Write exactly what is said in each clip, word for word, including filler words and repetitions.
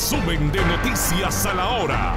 resumen de Noticias a la Hora.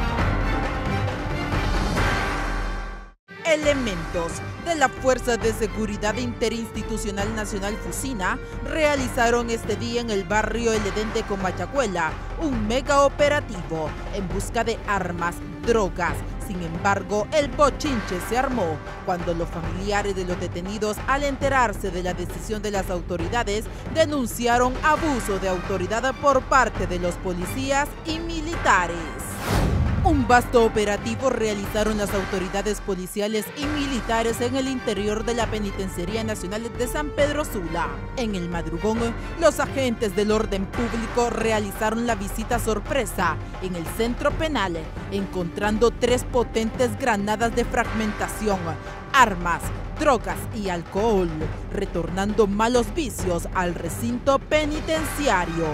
Elementos de la Fuerza de Seguridad Interinstitucional Nacional Fusina realizaron este día en el barrio El Edén de Comayagüela un mega operativo en busca de armas, drogas. Sin embargo, el bochinche se armó cuando los familiares de los detenidos, al enterarse de la decisión de las autoridades, denunciaron abuso de autoridad por parte de los policías y militares. Un vasto operativo realizaron las autoridades policiales y militares en el interior de la Penitenciaría Nacional de San Pedro Sula. En el madrugón, los agentes del orden público realizaron la visita sorpresa en el centro penal, encontrando tres potentes granadas de fragmentación, armas, drogas y alcohol, retornando malos vicios al recinto penitenciario.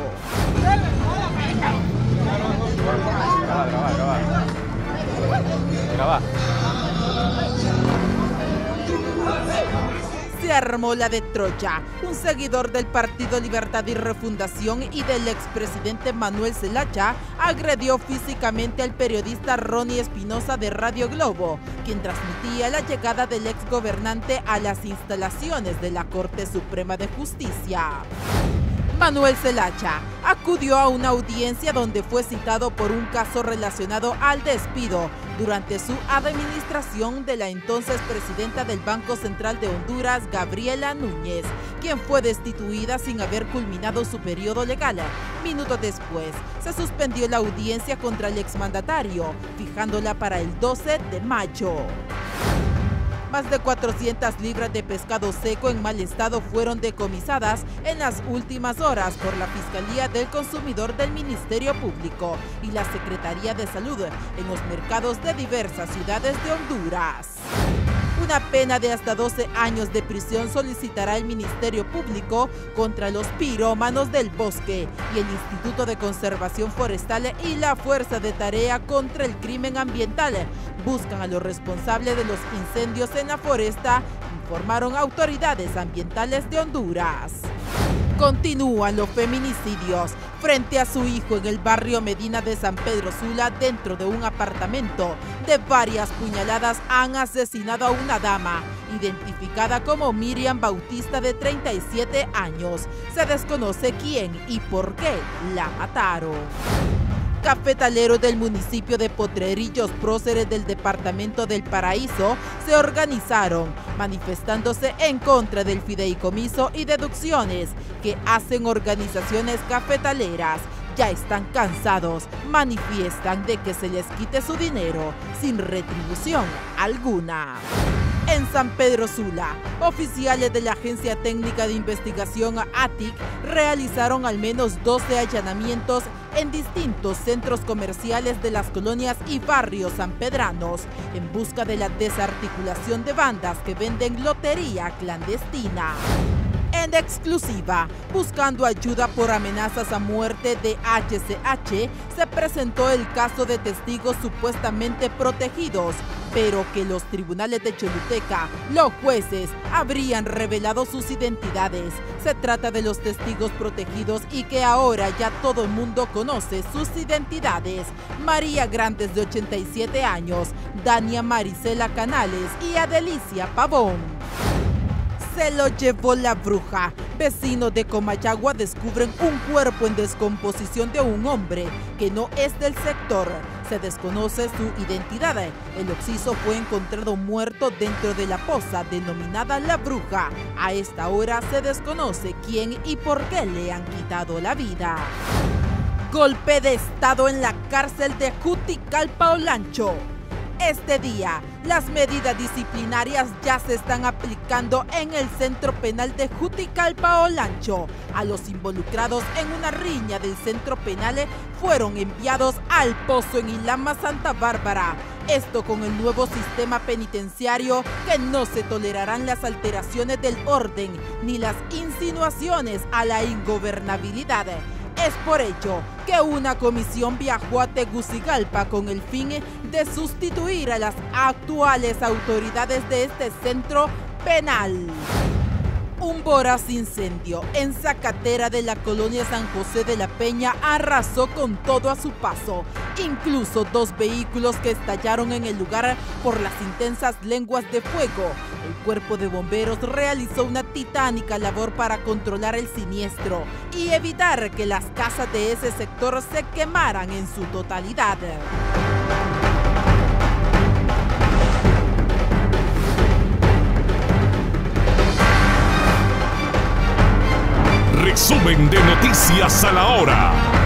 Graba, graba, graba. Graba. Se armó la de Troya. Un seguidor del Partido Libertad y Refundación y del expresidente Manuel Zelaya agredió físicamente al periodista Ronnie Espinosa de Radio Globo, quien transmitía la llegada del exgobernante a las instalaciones de la Corte Suprema de Justicia. Manuel Zelaya acudió a una audiencia donde fue citado por un caso relacionado al despido durante su administración de la entonces presidenta del Banco Central de Honduras, Gabriela Núñez, quien fue destituida sin haber culminado su periodo legal. Minutos después, se suspendió la audiencia contra el exmandatario, fijándola para el doce de mayo. Más de cuatrocientas libras de pescado seco en mal estado fueron decomisadas en las últimas horas por la Fiscalía del Consumidor del Ministerio Público y la Secretaría de Salud en los mercados de diversas ciudades de Honduras. Una pena de hasta doce años de prisión solicitará el Ministerio Público contra los pirómanos del bosque y el Instituto de Conservación Forestal y la Fuerza de Tarea contra el Crimen Ambiental. Buscan a los responsables de los incendios en la foresta, informaron autoridades ambientales de Honduras. Continúan los feminicidios. Frente a su hijo en el barrio Medina de San Pedro Sula, dentro de un apartamento, de varias puñaladas han asesinado a una dama, identificada como Miriam Bautista de treinta y siete años. Se desconoce quién y por qué la mataron. Cafetaleros del municipio de Potrerillos, próceres del departamento del Paraíso, se organizaron manifestándose en contra del fideicomiso y deducciones que hacen organizaciones cafetaleras. Ya están cansados, manifiestan de que se les quite su dinero sin retribución alguna. En San Pedro Sula, oficiales de la Agencia Técnica de Investigación A T I C realizaron al menos doce allanamientos en distintos centros comerciales de las colonias y barrios sanpedranos en busca de la desarticulación de bandas que venden lotería clandestina. En exclusiva, buscando ayuda por amenazas a muerte de H C H, se presentó el caso de testigos supuestamente protegidos, pero que los tribunales de Choluteca, los jueces, habrían revelado sus identidades. Se trata de los testigos protegidos y que ahora ya todo el mundo conoce sus identidades. María Grandes, de ochenta y siete años, Dania Marisela Canales y Adelicia Pavón. Se lo llevó la bruja. Vecinos de Comayagua descubren un cuerpo en descomposición de un hombre que no es del sector. Se desconoce su identidad. El occiso fue encontrado muerto dentro de la poza denominada La Bruja. A esta hora se desconoce quién y por qué le han quitado la vida. Golpe de estado en la cárcel de Juticalpa Olancho. Este día, las medidas disciplinarias ya se están aplicando en el centro penal de Juticalpa Olancho. A los involucrados en una riña del centro penal fueron enviados al pozo en Ilama, Santa Bárbara. Esto con el nuevo sistema penitenciario, que no se tolerarán las alteraciones del orden ni las insinuaciones a la ingobernabilidad. Es por ello que una comisión viajó a Tegucigalpa con el fin de sustituir a las actuales autoridades de este centro penal. Un voraz incendio en Zacatera de la colonia San José de la Peña arrasó con todo a su paso, incluso dos vehículos que estallaron en el lugar por las intensas lenguas de fuego. El cuerpo de bomberos realizó una titánica labor para controlar el siniestro y evitar que las casas de ese sector se quemaran en su totalidad. Resumen de Noticias a la Hora.